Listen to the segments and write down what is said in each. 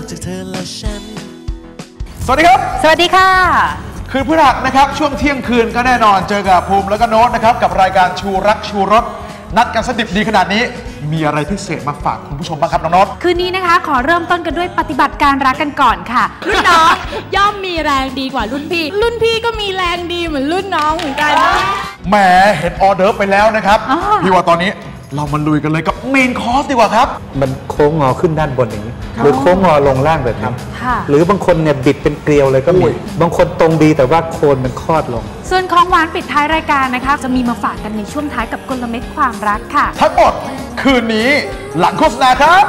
อกจากเธอและฉันสวัสดีครับสวัสดีค่ะคืนพฤหัสนะครับช่วงเที่ยงคืนก็แน่นอนเจอกับภูมิแล้วก็โน้ตนะครับกับรายการชูรักชูรสนัดกันสดิบดีขนาดนี้มีอะไรพิเศษมาฝากคุณผู้ชมบ้างครับน้องโน้ตคืนนี้นะคะขอเริ่มต้นกันด้วยปฏิบัติการรักกันก่อนค่ะรุ่นน้องย่อมมีแรงดีกว่ารุ่นพี่ก็มีแรงดีเหมือนรุ่นน้องเหมือนกันแหมเห็นออเดิร์ฟไปแล้วนะครับพี่ว่าตอนนี้เรามาลุยกันเลยกับเมนคอร์สดีกว่าครับมันโค้งงอขึ้นด้านบนอย่างนี้หรือโค้งงอลงล่างแบบนี้หรือบางคนเนี่ยบิดเป็นเกลียวเลยก็มีบางคนตรงดีแต่ว่าโคนมันคลอดลงส่วนของหวานปิดท้ายรายการนะคะจะมีมาฝากกันในช่วงท้ายกับกลเม็ดความรักค่ะทั้งหมดคืนนี้หลังโฆษณาครับ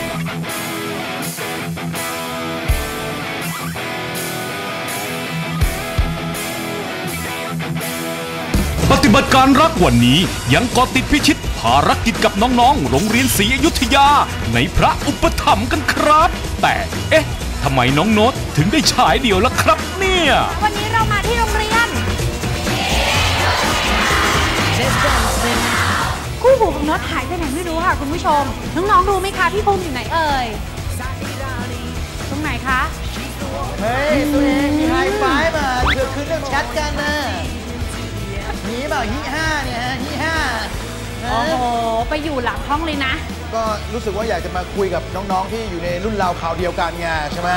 ปฏิบัติการรักวันนี้ยังเกาะติดพิชิตภารกิจกับน้องๆโรงเรียนศรีอยุธยาในพระอุปถัมภ์กันครับแต่ทำไมน้องโน้ตถึงได้ฉายเดี่ยวล่ะครับเนี่ยวันนี้เรามาที่โรงเรียนคู่หูของโน้ตหายไปไหนไม่รู้ค่ะคุณผู้ชมน้องๆรู้ไหมคะพี่ภูมิอยู่ไหนเอ่ยตรงไหนคะเฮ้ยตัวเองมีไฮไฟว์มาเกือบคืนเรื่องแชทกันนะฮีเปล่าฮีห้าเนี่ยฮะฮีห้าโอ้โหไปอยู่หลังห้องเลยนะก็รู้สึกว่าอยากจะมาคุยกับน้องๆที่อยู่ในรุ่นราวข่าวเดียวกันไงใช่ไหม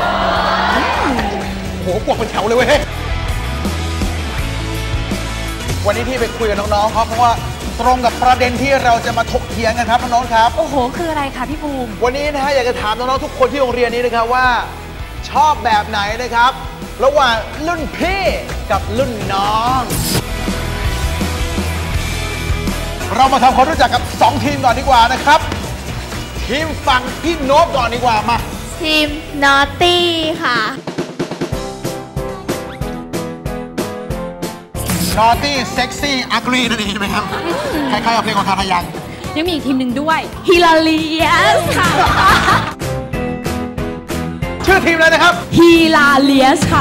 โหกวกเป็นแถวเลยเว้ยวันนี้ที่ไปคุยกับน้องๆเพราะว่าตรงกับประเด็นที่เราจะมาถกเถียงกันครับน้องๆครับโอ้โหคืออะไรคะพี่ภูมิวันนี้นะฮะอยากจะถามน้องๆทุกคนที่โรงเรียนนี้นะครับว่าชอบแบบไหนนะครับระหว่างรุ่นพี่กับรุ่นน้องเรามาทำความรู้จักกับ2ทีมก่อนดีกว่านะครับทีมฝั่งพี่โน้ตก่อนดีกว่ามาทีมนอตตี้ค่ะนอตตี้เซ็กซี่อักรีนั่นเองใช่ไหมครับคล้ายๆกับเพลงของทาทายังยังมีอีกทีมหนึ่งด้วยฮิลาเลียสค่ะชื่อทีมอะไรนะครับฮิลาเลียสค่ะ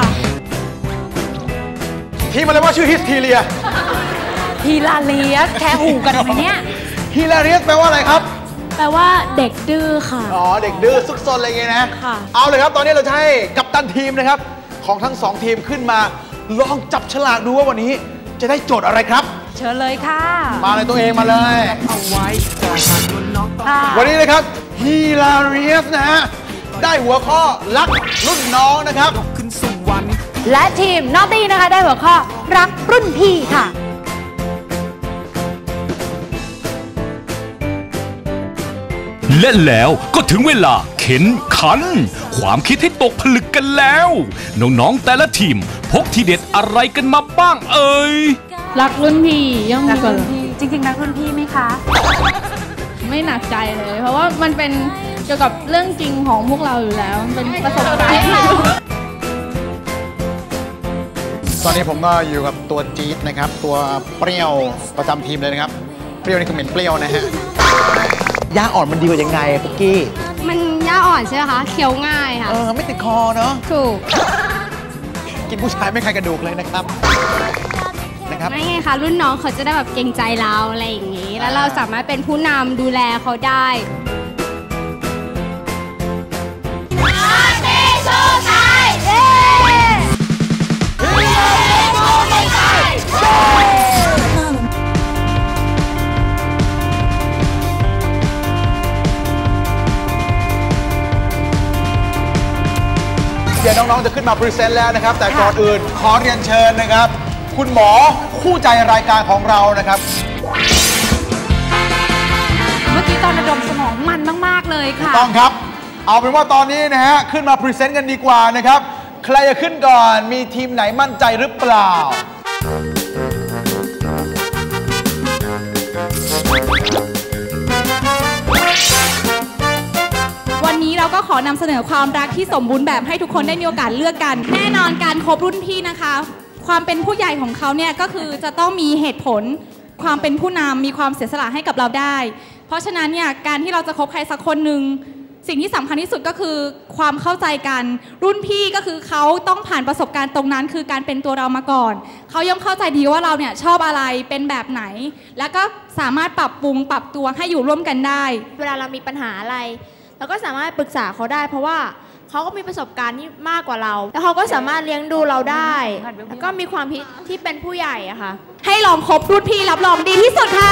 ทีมอะไรว่าชื่อฮิสทีเลียฮิลาเลียสแค่หูกันไหมเนี่ยฮิลาเลียสแปลว่าอะไรครับแปลว่าเด็กดื้อค่ะอ๋อเด็กดื้อซุกซนอะไรเงี้ยนะเอาเลยครับตอนนี้เราจะให้กัปตันทีมนะครับของทั้ง2ทีมขึ้นมาลองจับฉลากดูว่าวันนี้จะได้โจทย์อะไรครับเชิญเลยค่ะมาเลยตัวเองมาเลยเอาไว้วันนี้นะครับฮิลาเลียสนะฮะได้หัวข้อรักรุ่นน้องนะครับและทีมนอตตี้นะคะได้หัวข้อรักรุ่นพี่ค่ะและแล้วก็ถึงเวลาเข็นขันความคิดให้ตกผลึกกันแล้วน้องๆแต่ละทีมพกทีเด็ดอะไรกันมาบ้างเอ่ยรักรุ่นพี่ย่อมดีกว่าจริงๆรักรุ่นพี่ไหมคะไม่หนักใจเลยเพราะว่ามันเป็นเกี่ยวกับเรื่องจริงของพวกเราอยู่แล้วมันเป็นประสบการณ์ตอนนี้ผมก็อยู่กับตัวจี๊ดนะครับตัวเปรี้ยวประจำทีมเลยนะครับเปรี้ยวนี่คือเหม็นเปรี้ยวนะฮะย่าอ่อนมันดีกว่ายังไงปุ๊กกี้มันย่าอ่อนใช่ไหมคะเคี้ยวง่ายค่ะไม่ติดคอเนาะถูกกินผู้ชายไม่ใครกระดูกเลยนะครับไม่ไงคะรุ่นน้องเขาจะได้แบบเกรงใจเราอะไรอย่างนี้แล้วเราสามารถเป็นผู้นำดูแลเขาได้เดี๋ยวน้องๆจะขึ้นมาพรีเซนต์แล้วนะครับแต่ก่อนอื่นขอเรียนเชิญนะครับคุณหมอคู่ใจรายการของเรานะครับเมื่อกี้ตอนระดมสมองมันมากๆเลยค่ะต้องครับเอาเป็นว่าตอนนี้นะฮะขึ้นมาพรีเซนต์กันดีกว่านะครับใครจะขึ้นก่อนมีทีมไหนมั่นใจหรือเปล่าวันนี้เราก็ขอนำเสนอความรักที่สมบูรณ์แบบให้ทุกคนได้มีโอกาสเลือกกันแน่นอนการคบรุ่นพี่นะคะความเป็นผู้ใหญ่ของเขาเนี่ยก็คือจะต้องมีเหตุผลความเป็นผู้นำมีความเสียสละให้กับเราได้เพราะฉะนั้นเนี่ยการที่เราจะคบใครสักคนหนึ่งสิ่งที่สำคัญที่สุดก็คือความเข้าใจกันรุ่นพี่ก็คือเขาต้องผ่านประสบการณ์ตรงนั้นคือการเป็นตัวเรามาก่อนเขาย่อมเข้าใจดีว่าเราเนี่ยชอบอะไรเป็นแบบไหนแล้วก็สามารถปรับปรุงปรับตัวให้อยู่ร่วมกันได้เวลาเรามีปัญหาอะไรแล้วก็สามารถปรึกษาเขาได้เพราะว่าเขาก็มีประสบการณ์ที่มากกว่าเราแล้วเขาก็สามารถเลี้ยงดูเราได้แล้วก็มีความคิดที่เป็นผู้ใหญ่อะค่ะให้ลองคบรุ่นพี่รับรองดีที่สุดค่ะ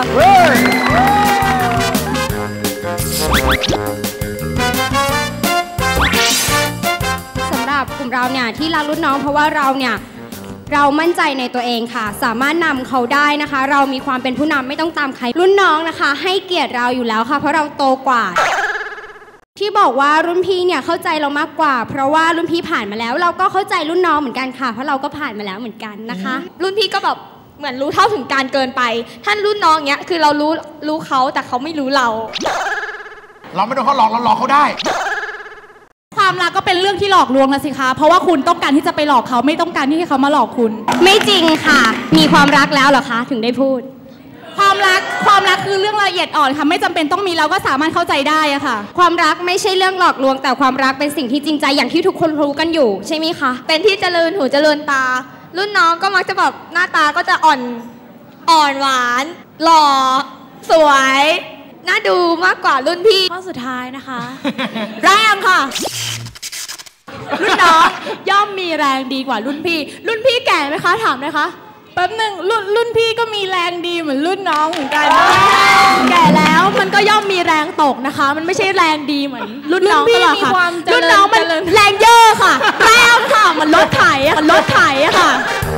สำหรับกลุ่มเราเนี่ยที่รักรุ่นน้องเพราะว่าเรามั่นใจในตัวเองค่ะสามารถนำเขาได้นะคะเรามีความเป็นผู้นำไม่ต้องตามใครรุ่นน้องนะคะให้เกียรติเราอยู่แล้วค่ะเพราะเราโตกว่าที่บอกว่ารุ่นพี่เนี่ยเข้าใจเรามากกว่าเพราะว่ารุ่นพี่ผ่านมาแล้วเราก็เข้าใจรุ่นน้องเหมือนกันค่ะเพราะเราก็ผ่านมาแล้วเหมือนกันนะคะรุ่นพี่ก็แบบเหมือนรู้เท่าถึงการเกินไปท่านรุ่นน้องเนี้ยคือเรารู้เขาแต่เขาไม่รู้เราไม่โดนเขาหลอกเราหลอกเขาได้ความรักก็เป็นเรื่องที่หลอกลวงนะสิคะเพราะว่าคุณต้องการที่จะไปหลอกเขาไม่ต้องการที่ให้เขามาหลอกคุณไม่จริงค่ะมีความรักแล้วเหรอคะถึงได้พูดความรักคือเรื่องละเอียดอ่อนค่ะไม่จำเป็นต้องมีเราก็สามารถเข้าใจได้อะค่ะความรักไม่ใช่เรื่องหลอกลวงแต่ความรักเป็นสิ่งที่จริงใจอย่างที่ทุกคนรู้กันอยู่ใช่ไหมคะเป็นที่เจริญหูเจริญตารุ่นน้องก็มักจะแบบหน้าตาก็จะอ่อนหวานหล่อสวยน่าดูมากกว่ารุ่นพี่ข้อสุดท้ายนะคะแรงค่ะรุ่นน้องย่อมมีแรงดีกว่ารุ่นพี่แก่ไหมคะถามเลยคะแป๊บหนึ่งรุ่นพี่ก็มีแรงดีเหมือนรุ่นน้องเหมือนกันแก่แล้วมันก็ย่อมมีแรงตกนะคะมันไม่ใช่แรงดีเหมือนรุ่นน้องตลอดค่ะรุ่นน้องมันแรงเยอะค่ะแรงค่ะมันรถไถอะค่ะ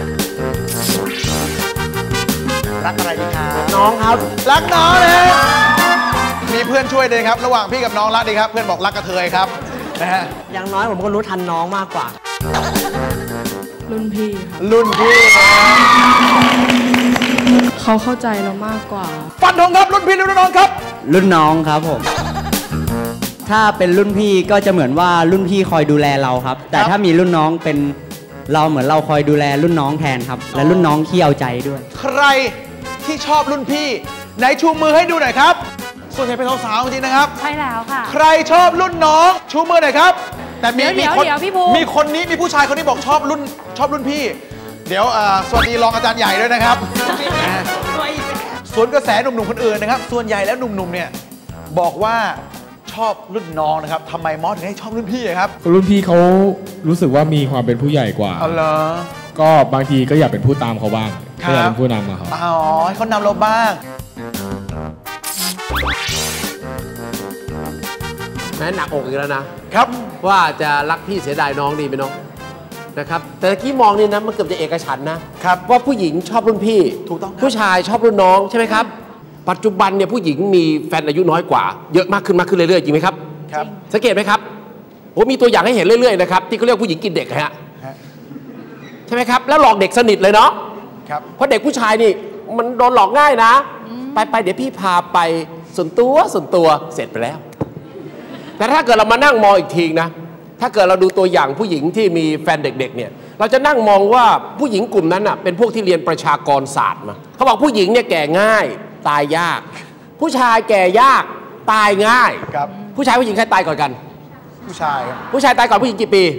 รักอะไรดีครับน้องครับรักน้องเลยมีเพื่อนช่วยเลยครับระหว่างพี่กับน้องรักดีครับเพื่อนบอกรักกระเทยครับนะฮะอย่างน้อยผมก็รู้ทันน้องมากกว่ารุ่นพี่เขาเข้าใจเรามากกว่าฟันธงครับรุ่นพี่หรือรุ่นน้องครับรุ่นน้องครับผมถ้าเป็นรุ่นพี่ก็จะเหมือนว่ารุ่นพี่คอยดูแลเราครับแต่ถ้ามีรุ่นน้องเป็นเราเหมือนเราคอยดูแลรุ่นน้องแทนครับและรุ่นน้องขี้เอาใจด้วยใครที่ชอบรุ่นพี่ไหนชูมือให้ดูหน่อยครับส่วนใหญ่เป็นสาวๆจริงๆนะครับใช่แล้วค่ะใครชอบรุ่นน้องชูมือหน่อยครับแต่มีคนนี้มีผู้ชายคนนี้บอกชอบรุ่นพี่เดี๋ยวสวัสดีรองอาจารย์ใหญ่ด้วยนะครับสวนกระแสหนุ่มๆคนอื่นนะครับส่วนใหญ่แล้วหนุ่มๆเนี่ยบอกว่าชอบรุ่นน้องนะครับทำไมมอสถึงให้ชอบรุ่นพี่ครับรุ่นพี่เขารู้สึกว่ามีความเป็นผู้ใหญ่กว่าอ๋อเหรอก็บางทีก็อยากเป็นผู้ตามเขาบ้างก็อยากเป็นผู้นำเขาอ๋อให้เขานำเราบ้างแม้หนักอกอีกแล้วนะครับว่าจะรักพี่เสียดายน้องดีไหมน้องนะครับแต่เมื่อกี้มองนี่นะมันเกือบจะเอกฉันท์นะครับว่าผู้หญิงชอบรุ่นพี่ถูกต้องผู้ชายชอบรุ่นน้องใช่ไหมครับปัจจุบันเนี่ยผู้หญิงมีแฟนอายุน้อยกว่าเยอะมากขึ้นเรื่อยๆจริงไหมครับครับสังเกตไหมครับผมมีตัวอย่างให้เห็นเรื่อยๆนะครับที่เขาเรียกผู้หญิงกินเด็กฮะใช่ไหมครับแล้วหลอกเด็กสนิทเลยเนาะครับเพราะเด็กผู้ชายนี่มันโดนหลอกง่ายนะไปเดี๋ยวพี่พาไปส่วนตัวเสร็จไปแล้วแต่ถ้าเกิดเรามานั่งมองอีกทีนะถ้าเกิดเราดูตัวอย่างผู้หญิงที่มีแฟนเด็กๆเนี่ยเราจะนั่งมองว่าผู้หญิงกลุ่มนั้นเป็นพวกที่เรียนประชากรศาสตร์มาเขาบอกผู้หญิงเนี่ยแก่ง่ายตายยากผู้ชายแก่ยากตายง่ายครับผู้ชายผู้หญิงใครตายก่อนกันผู้ชายตายก่อนผู้หญิงกี่ปี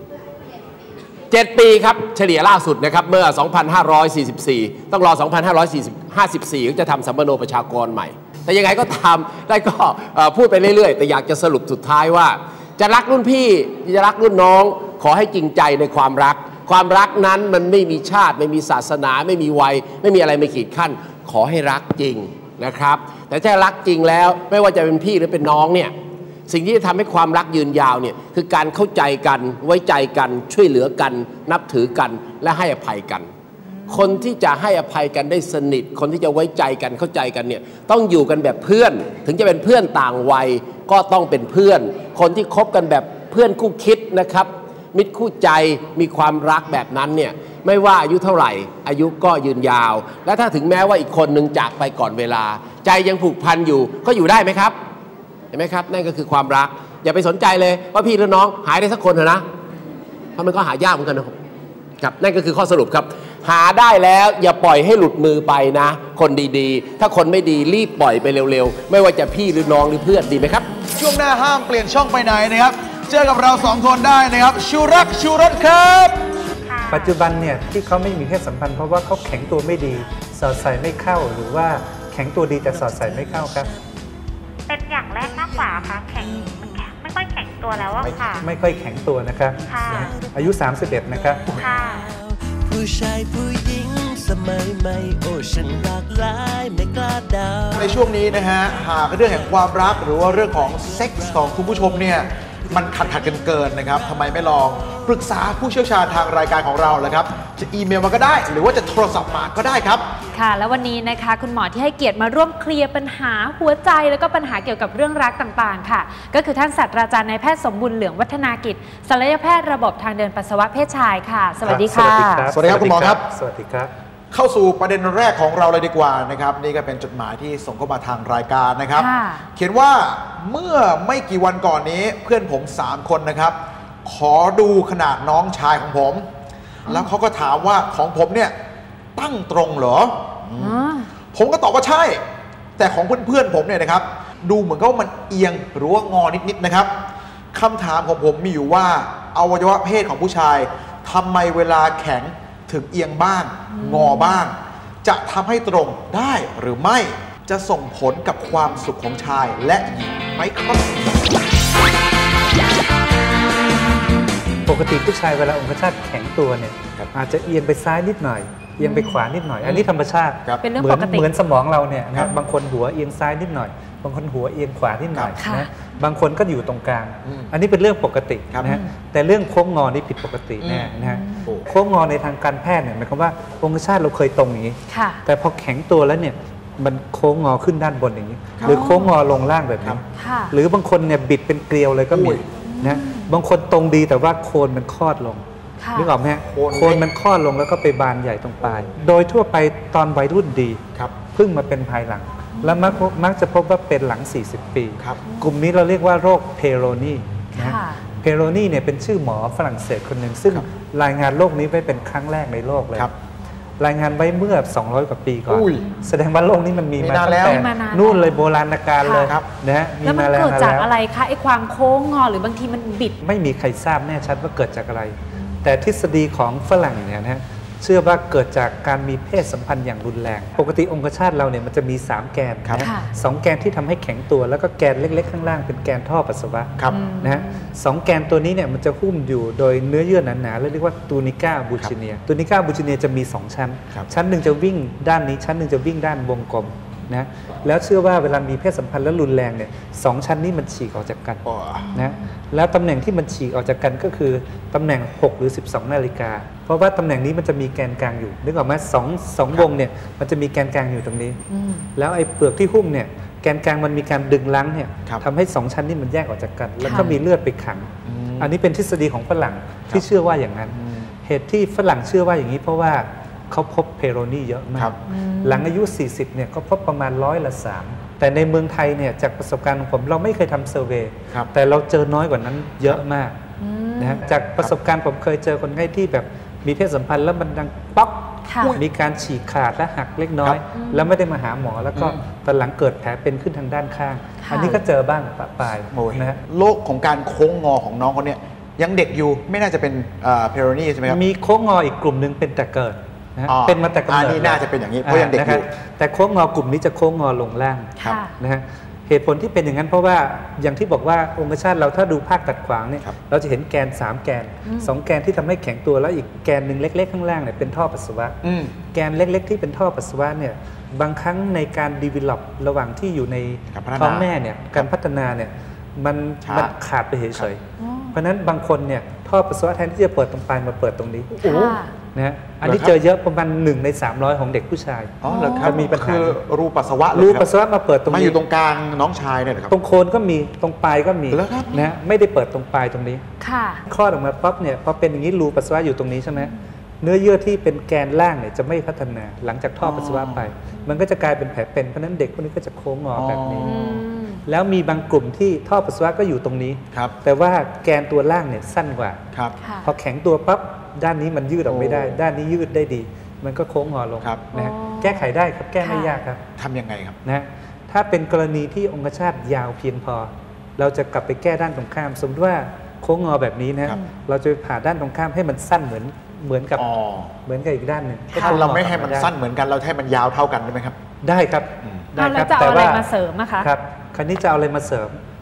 7 ปีครับเฉลี่ยล่าสุดนะครับเมื่อ 2544 ต้องรอ 2554 ก็จะทำสัมมโนประชากรใหม่แต่ยังไงก็ตามได้ก็พูดไปเรื่อยๆแต่อยากจะสรุปสุดท้ายว่าจะรักรุ่นพี่จะรักรุ่นน้องขอให้จริงใจในความรักนั้นมันไม่มีชาติไม่มีศาสนาไม่มีวัยไม่มีอะไรมาขีดขั้นขอให้รักจริงนะครับแต่ถ้ารักจริงแล้วไม่ว่าจะเป็นพี่หรือเป็นน้องเนี่ยสิ่งที่จะทำให้ความรักยืนยาวเนี่ยคือการเข้าใจกันไว้ใจกันช่วยเหลือกันนับถือกันและให้อภัยกันคนที่จะให้อภัยกันได้สนิทคนที่จะไว้ใจกันเข้าใจกันเนี่ยต้องอยู่กันแบบเพื่อนถึงจะเป็นเพื่อนต่างวัยก็ต้องเป็นเพื่อนคนที่คบกันแบบเพื่อนคู่คิดนะครับมิตรคู่ใจมีความรักแบบนั้นเนี่ยไม่ว่าอายุเท่าไหร่อายุก็ยืนยาวและถ้าถึงแม้ว่าอีกคนนึงจากไปก่อนเวลาใจยังผูกพันอยู่ก็อยู่ได้ไหมครับเห็นไหมครับนั่นก็คือความรักอย่าไปสนใจเลยว่าพี่หรือน้องหายได้สักคนเถอะนะเพราะมันก็หายากเหมือนกันนะครับนั่นก็คือข้อสรุปครับหาได้แล้วอย่าปล่อยให้หลุดมือไปนะคนดีๆถ้าคนไม่ดีรีบปล่อยไปเร็วๆไม่ว่าจะพี่หรือน้องหรือเพื่อนดีไหมครับช่วงหน้าห้ามเปลี่ยนช่องไปไหนนะครับเจอกับเรา2 คนได้นะครับชูรักชูรสครับปัจจุบันเนี่ยที่เขาไม่มีเพศสัมพันธ์เพราะว่าเขาแข็งตัวไม่ดีสอดใส่ไม่เข้าหรือว่าแข็งตัวดีแต่สอดใส่ไม่เข้าครับเป็นอย่างแรกมากกว่าคะแข็งไม่ค่อยแข็งตัวแล้วอะค่ะไม่ค่อยแข็งตัวนะครับอายุ 31 นะครับค่ะผู้ชายผู้หญิงสมัยใหม่โอ้ฉันหลากหลายไม่กล้าเดาในช่วงนี้นะฮะหากเรื่องแห่งความรักหรือว่าเรื่องของเซ็กส์ของคุณผู้ชมเนี่ยมันขัดกันเกินนะครับทำไมไม่ลองปรึกษาผู้เชี่ยวชาญทางรายการของเราเลยครับจะอีเมลมาก็ได้หรือว่าจะโทรศัพท์มาก็ได้ครับค่ะแล้ววันนี้นะคะคุณหมอที่ให้เกียรติมาร่วมเคลียร์ปัญหาหัวใจแล้วก็ปัญหาเกี่ยวกับเรื่องรักต่างๆค่ะก็คือท่านศาสตราจารย์นายแพทย์สมบุญเหลืองวัฒนากิจศัลยแพทย์ระบบทางเดินปัสสาวะเพศชายค่ะสวัสดีค่ะสวัสดีครับคุณหมอครับสวัสดีครับเข้าสู่ประเด็นแรกของเราเลยดีกว่านะครับนี่ก็เป็นจดหมายที่ส่งเข้ามาทางรายการนะครับเขียนว่าเมื่อไม่กี่วันก่อนนี้เพื่อนผม3 คนนะครับขอดูขนาดน้องชายของผมแล้วเขาก็ถามว่าของผมเนี่ยตั้งตรงเหรอผมก็ตอบว่าใช่แต่ของเพื่อนๆผมเนี่ยนะครับดูเหมือนกับว่ามันเอียงหรือว่างอนิดๆนะครับคำถามของผมมีอยู่ว่าอวัยวะเพศของผู้ชายทำไมเวลาแข็งถึงเอียงบ้างงอบ้างจะทำให้ตรงได้หรือไม่จะส่งผลกับความสุขของชายและหญิงไหมครับปกติผู้ชายเวลาองคชาตแข็งตัวเนี่ยอาจจะเอียงไปซ้ายนิดหน่อยเอียงไปขวานิดหน่อยอันนี้ธรรมชาติเป็นเรื่องปกติเหมือนสมองเราเนี่ยนะบางคนหัวเอียงซ้ายนิดหน่อยบางคนหัวเอียงขวานิดหน่อยนะบางคนก็อยู่ตรงกลางอันนี้เป็นเรื่องปกตินะแต่เรื่องโค้งงอนี่ผิดปกติแน่นะฮะโค้งงอในทางการแพทย์เนี่ยหมายความว่าองคชาตเราเคยตรงอย่างนี้แต่พอแข็งตัวแล้วเนี่ยมันโค้งงอขึ้นด้านบนอย่างนี้หรือโค้งงอลงล่างแบบนี้หรือบางคนเนี่ยบิดเป็นเกลียวเลยก็มีนะบางคนตรงดีแต่ว่าโคนมันคลอดลงนึกออกไหมโคนมันคลอดลงแล้วก็ไปบานใหญ่ตรงปลายโดยทั่วไปตอนวัยรุ่นดีเพิ่งมาเป็นภายหลังแล้วมักจะพบว่าเป็นหลัง40 ปีกลุ่มนี้เราเรียกว่าโรคเพโรนีนะเพโรนีเนี่ยเป็นชื่อหมอฝรั่งเศสคนหนึ่งซึ่งรายงานโรคนี้ไว้เป็นครั้งแรกในโลกเลยรายงานไว้เมื่อ200 กว่าปีก่อนแสดงว่าโรคนี้มันมีมาตั้งแต่นู่นเลยโบราณกาลเลยนะฮะแล้วมันเกิดจากอะไรคะไอ้ความโค้งงอหรือบางทีมันบิดไม่มีใครทราบแน่ชัดว่าเกิดจากอะไรแต่ทฤษฎีของฝรั่งเนี่ยนะเชื่อว่าเกิดจากการมีเพศสัมพันธ์อย่างรุนแรงปกติองคชาตเราเนี่ยมันจะมี3 แกนนะ2 แกนที่ทำให้แข็งตัวแล้วก็แกนเล็กๆข้างล่างเป็นแกนท่อปัสสาวะนะฮะ2 แกนตัวนี้เนี่ยมันจะหุ้มอยู่โดยเนื้อเยื่อหนาๆเรียกว่าตูนิก้าบูชิเนียตูนิก้าบูชิเนียจะมี2 ชั้นชั้นหนึ่งจะวิ่งด้านนี้ชั้นหนึ่งจะวิ่งด้านวงกลมนะแล้วเชื่อว่าเวลามีเพศสัมพันธ์แล้วรุนแรงเนี่ย2 ชั้นนี้มันฉีกออกจากกันนะแล้วตำแหน่งที่มันฉีกออกจากกันก็คือตำแหน่ง6 หรือ 12 นาฬิกาเพราะว่าตำแหน่งนี้มันจะมีแกนกลางอยู่นึกออกไหมสองวงเนี่ยมันจะมีแกนกลางอยู่ตรงนี้แล้วไอ้เปลือกที่หุ้มเนี่ยแกนกลางมันมีการดึงรั้งเนี่ยทำให้2 ชั้นนี้มันแยกออกจากกันแล้วก็มีเลือดไปขังอันนี้เป็นทฤษฎีของฝรั่งที่เชื่อว่าอย่างนั้นเหตุที่ฝรั่งเชื่อว่าอย่างนี้เพราะว่าเขาพบเพโรนีเยอะมากหลังอายุ40เนี่ยก็พบประมาณ3%แต่ในเมืองไทยเนี่ยจากประสบการณ์ของผมเราไม่เคยทำเซอร์เวย์แต่เราเจอน้อยกว่านั้นเยอะมากนะจากประสบการณ์ผมเคยเจอคนไข้ที่แบบมีเพศสัมพันธ์แล้วมันดังป๊อกมีการฉีกขาดและหักเล็กน้อยแล้วไม่ได้มาหาหมอแล้วก็ตอนหลังเกิดแผลเป็นขึ้นทางด้านข้างอันนี้ก็เจอบ้างปะปายนะฮะโรคของการโค้งงอของน้องคนนี้ยังเด็กอยู่ไม่น่าจะเป็นเพโรนีใช่ไหมครับมีโค้งงออีกกลุ่มหนึ่งเป็นแต่เกิดเป็นมาแต่กำเนิดนี่น่าจะเป็นอย่างนี้เพราะยังเด็กอยู่แต่โค้งงอกลุ่มนี้จะโค้งงอลงล่างนะฮะเหตุผลที่เป็นอย่างนั้นเพราะว่าอย่างที่บอกว่าองคชาตเราถ้าดูภาพตัดขวางเนี่ยเราจะเห็นแกน3 แกน2 แกนที่ทำให้แข็งตัวแล้วอีกแกนหนึ่งเล็กๆข้างล่างเนี่ยเป็นท่อปัสสาวะแกนเล็กๆที่เป็นท่อปัสสาวะเนี่ยบางครั้งในการดีเวล็อประหว่างที่อยู่ในท้องแม่เนี่ยการพัฒนาเนี่ยมันขาดไปเฉยๆเพราะนั้นบางคนเนี่ยท่อปัสสาวะแทนที่จะเปิดตรงปลายมาเปิดตรงนี้นะอันนี้เจอเยอะประมาณ1 ใน 300ของเด็กผู้ชายเหรอครับมีปัญหาคือรูปัสสาวะมาเปิดตรงนี้มาอยู่ตรงกลางน้องชายเนี่ยครับตรงโคนก็มีตรงปลายก็มีนะไม่ได้เปิดตรงปลายตรงนี้คลอดออกมาปั๊บเนี่ยพอเป็นอย่างนี้รูปัสสาวะอยู่ตรงนี้ใช่ไหมเนื้อเยื่อที่เป็นแกนล่างเนี่ยจะไม่พัฒนาหลังจากท่อปัสสาวะไปมันก็จะกลายเป็นแผลเป็นเพราะนั้นเด็กพวกนี้ก็จะโค้งงอแบบนี้แล้วมีบางกลุ่มที่ท่อปัสสาวะก็อยู่ตรงนี้แต่ว่าแกนตัวล่างเนี่ยสั้นกว่าพอแข็งตัวปั๊บด้านนี้มันยืดออกไม่ได้ด้านนี้ยืดได้ดีมันก็โค้งงอลงนะแก้ไขได้ครับแก้ไม่ยากครับทำยังไงครับนะถ้าเป็นกรณีที่องคชาตยาวเพียงพอเราจะกลับไปแก้ด้านตรงข้ามสมมติว่าโค้งงอแบบนี้นะเราจะผ่าด้านตรงข้ามให้มันสั้นเหมือนกับอีกด้านหนึ่งถ้าเราไม่ให้มันสั้นเหมือนกันเราให้มันยาวเท่ากันได้ไหมครับได้ครับได้ครับแต่ว่าอะไรมาเสริมนะคะครับคราวนี้จะเอาอะไรมาเสริม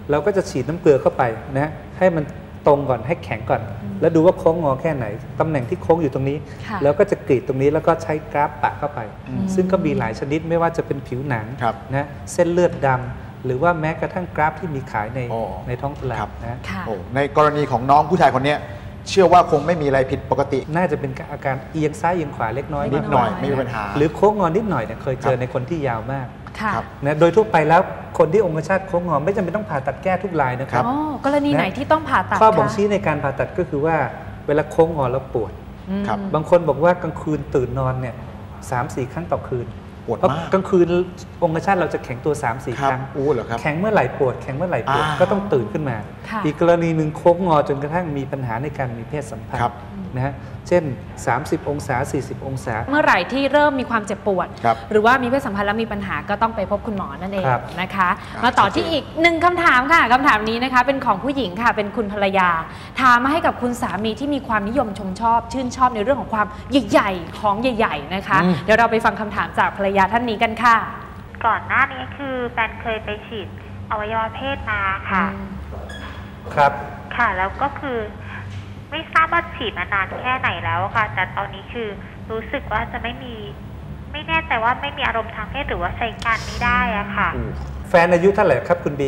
เราก็จะฉีดน้ำเกลือเข้าไปนะให้มันตรงก่อนให้แข็งก่อนแล้วดูว่าโค้งงอแค่ไหนตำแหน่งที่โค้งอยู่ตรงนี้แล้วก็จะกรีดตรงนี้แล้วก็ใช้กราฟปะเข้าไปซึ่งก็มีหลายชนิดไม่ว่าจะเป็นผิวหนังนะเส้นเลือดดำหรือว่าแม้กระทั่งกราฟที่มีขายในท้องตลาดนะในกรณีของน้องผู้ชายคนนี้เชื่อว่าคงไม่มีอะไรผิดปกติน่าจะเป็นอาการเอียงซ้ายเอียงขวาเล็กน้อยนิดหน่อยไม่มีปัญหาหรือโค้งงอนิดหน่อยเนี่ยเคยเจอในคนที่ยาวมากนะโดยทั่วไปแล้วคนที่องคชาตโค้งงอไม่จำเป็นต้องผ่าตัดแก้ทุกรายนะครับกรณีไหนที่ต้องผ่าตัดข้อบ่งชี้ในการผ่าตัดก็คือว่าเวลาโค้งงอแล้วปวดบางคนบอกว่ากลางคืนตื่นนอนเนี่ย3-4 ครั้งต่อคืนเพราะกลางคืนองคชาตเราจะแข็งตัว 3-4 ครั้งแข็งเมื่อไหร่ปวดแข็งเมื่อไหร่ปวดก็ต้องตื่นขึ้นมาอีกกรณีหนึ่งโค้งงอจนกระทั่งมีปัญหาในการมีเพศสัมพันธ์นะฮะเช่น30 องศา40 องศาเมื่อไหร่ที่เริ่มมีความเจ็บปวดหรือว่ามีเพศสัมพันธ์แล้วมีปัญหาก็ต้องไปพบคุณหมอนั่นเองนะคะมาต่อที่อีก1คำถามค่ะคำถามนี้นะคะเป็นของผู้หญิงค่ะเป็นคุณภรรยาถามมาให้กับคุณสามีที่มีความนิยมชมชอบชื่นชอบในเรื่องของความใหญ่ๆของใหญ่ๆนะคะเดี๋ยวเราไปฟังคำถามจากภรรยาท่านนี้กันค่ะก่อนหน้านี้คือแฟนเคยไปฉีดอวัยวะเพศมาค่ะครับค่ะแล้วก็คือไม่ทราบว่าฉีดมานานแค่ไหนแล้วค่ะแต่ตอนนี้คือรู้สึกว่าจะไม่แน่ใจว่าไม่มีอารมณ์ทางเพศหรือว่าใช้การไม่ได้อะค่ะแฟนอายุเท่าไหร่ครับคุณบี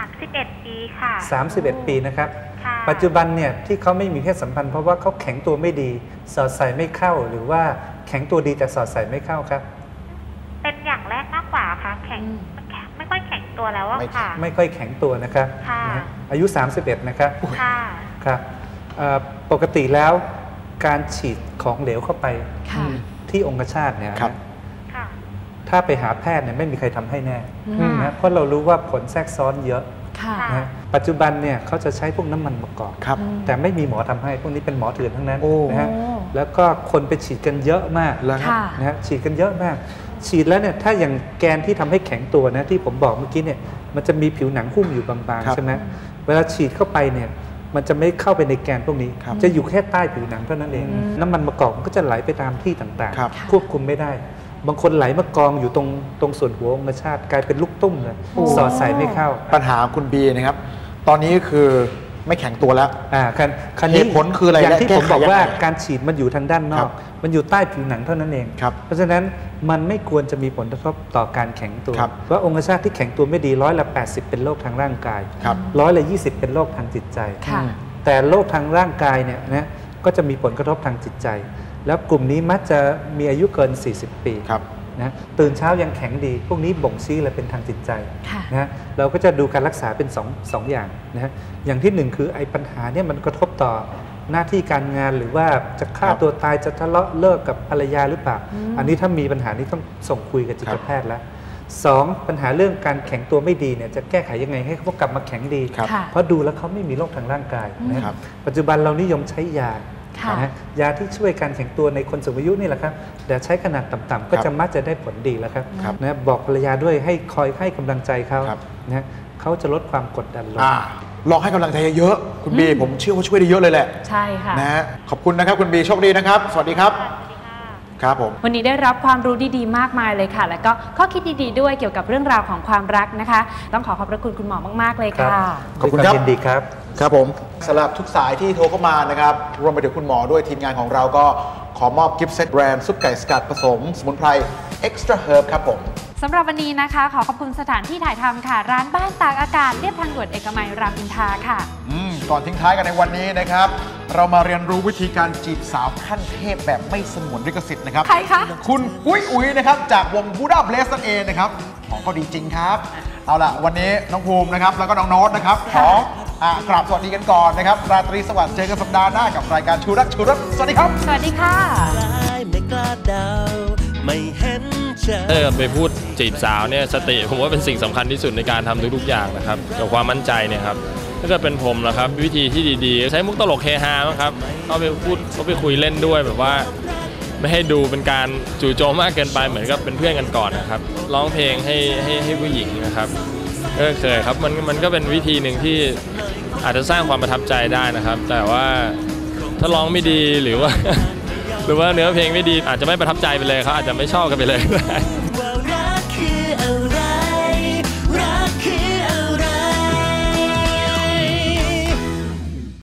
31 ปีค่ะ 31 ปีนะครับปัจจุบันเนี่ยที่เขาไม่มีเพศสัมพันธ์เพราะว่าเขาแข็งตัวไม่ดีสอดใส่ไม่เข้าหรือว่าแข็งตัวดีแต่สอดใส่ไม่เข้าครับเป็นอย่างแรกมากกว่าค่ะแข็งไม่ค่อยแข็งตัวแล้วอะค่ะไม่ค่อยแข็งตัวนะครับอายุ31นะครับครับปกติแล้วการฉีดของเหลวเข้าไปที่องคชาตเนี่ยถ้าไปหาแพทย์เนี่ยไม่มีใครทำให้แน่นะเพราะเรารู้ว่าผลแทรกซ้อนเยอะนะปัจจุบันเนี่ยเขาจะใช้พวกน้ำมันมะกอกแต่ไม่มีหมอทำให้พวกนี้เป็นหมอเถื่อนทั้งนั้นนะฮะแล้วก็คนไปฉีดกันเยอะมากนะฮะฉีดกันเยอะมากฉีดแล้วเนี่ยถ้าอย่างแกนที่ทำให้แข็งตัวนะที่ผมบอกเมื่อกี้เนี่ยมันจะมีผิวหนังหุ้มอยู่บางๆใช่ไหมเวลาฉีดเข้าไปเนี่ยมันจะไม่เข้าไปในแกนพวกนี้จะอยู่แค่ใต้ผิวหนังเท่านั้นเองน้ำมันมะกอกมันก็จะไหลไปตามที่ต่างๆควบคุมไม่ได้บางคนไหลมากองอยู่ตรงส่วนหัวองคชาตกลายเป็นลูกตุ้มเลยสอดใส่ไม่เข้าปัญหาคุณบีนะครับตอนนี้คือไม่แข็งตัวแล้วเหตุผลคืออะไรอย่างที่ผมบอกว่าการฉีดมันอยู่ทางด้านนอกมันอยู่ใต้ผิวหนังเท่านั้นเองเพราะฉะนั้นมันไม่ควรจะมีผลกระทบต่อการแข็งตัวเพราะองคชาตที่แข็งตัวไม่ดี80%เป็นโรคทางร่างกาย20%เป็นโรคทางจิตใจแต่โรคทางร่างกายเนี่ยนะก็จะมีผลกระทบทางจิตใจแล้วกลุ่มนี้มักจะมีอายุเกิน40 ปีนะตื่นเช้ายังแข็งดีพวกนี้บ่งชี้อะไรเป็นทางจิตใจนะเราก็จะดูการรักษาเป็นสองอย่างนะอย่างที่1คือไอ้ปัญหาเนี่ยมันกระทบต่อหน้าที่การงานหรือว่าจะฆ่าตัวตายจะทะเลาะเลิกกับภรรยาหรือเปล่าอันนี้ถ้ามีปัญหานี้ต้องส่งคุยกับจิตแพทย์แล้ว2ปัญหาเรื่องการแข็งตัวไม่ดีเนี่ยจะแก้ไขยังไงให้เขากลับมาแข็งดีเพราะดูแล้วเขาไม่มีโรคทางร่างกายนะครับปัจจุบันเรานิยมใช้ยายาที่ช่วยการแข็งตัวในคนสูงอายุนี่แหละครับแต่ใช้ขนาดต่ำๆก็จะมักจะได้ผลดีแล้วครับนะบอกภรรยาด้วยให้คอยให้กำลังใจเขานะเขาจะลดความกดดันลงลองให้กำลังใจเยอะคุณบีผมเชื่อว่าช่วยได้เยอะเลยแหละใช่ค่ะนะขอบคุณนะครับคุณบีโชคดีนะครับสวัสดีครับครับผมวันนี้ได้รับความรู้ดีๆมากมายเลยค่ะแล้วก็ข้อคิดดีๆด้วยเกี่ยวกับเรื่องราวของความรักนะคะต้องขอบพระคุณคุณหมอมากๆเลยค่ะขอบคุณครับยินดีครับครับผมสำหรับทุกสายที่โทรเข้ามานะครับรวมไปถึงคุณหมอด้วยทีมงานของเราก็ขอมอบกิฟต์เซตแบรนด์ซุปไก่สกัดผสมสมุนไพร Extra Herb ครับผมสำหรับวันนี้นะคะขอขอบคุณสถานที่ถ่ายทำค่ะร้านบ้านตากอากาศเรียบทางด่วนเอกมัยรามอินทราค่ะก่อนทิ้งท้ายกันในวันนี้นะครับเรามาเรียนรู้วิธีการจีบสาวขั้นเทพแบบไม่สงวนลิขสิทธิ์นะครับใครคะคุณอุ๋ยนะครับจากวงบูดาเบลสนั่นเองนะครับของก็ดีจริงครับเอาล่ะวันนี้น้องภูมินะครับแล้วก็น้องโน้ตนะครับขอกราบสวัสดีกันก่อนนะครับราตรีสวัสดิ์เจอกันสัปดาห์หน้ากับรายการชูรักสวัสดีครับสวัสดีค่ะไม่กล้าเดาไม่เห็นไปพูดจีบสาวเนี่ยสติผมว่าเป็นสิ่งสำคัญที่สุดในการทำทุกๆอย่างนะครับกับความมั่นใจเนี่ยครับถ้าเกิดเป็นผมนะครับวิธีที่ดีๆใช้มุกตลกเฮฮาครับเขาไปพูดเขาไปคุยเล่นด้วยแบบว่าไม่ให้ดูเป็นการจู่โจมมากเกินไปเหมือนกับเป็นเพื่อนกันก่อนนะครับร้องเพลงให้ผู้หญิงนะครับก็เคยครับมันก็เป็นวิธีหนึ่งที่อาจจะสร้างความประทับใจได้นะครับแต่ว่าถ้าร้องไม่ดีหรือว่าเนื้อเพลงไม่ดีอาจจะไม่ประทับใจไปเลยเขาอาจจะไม่ชอบกันไปเลย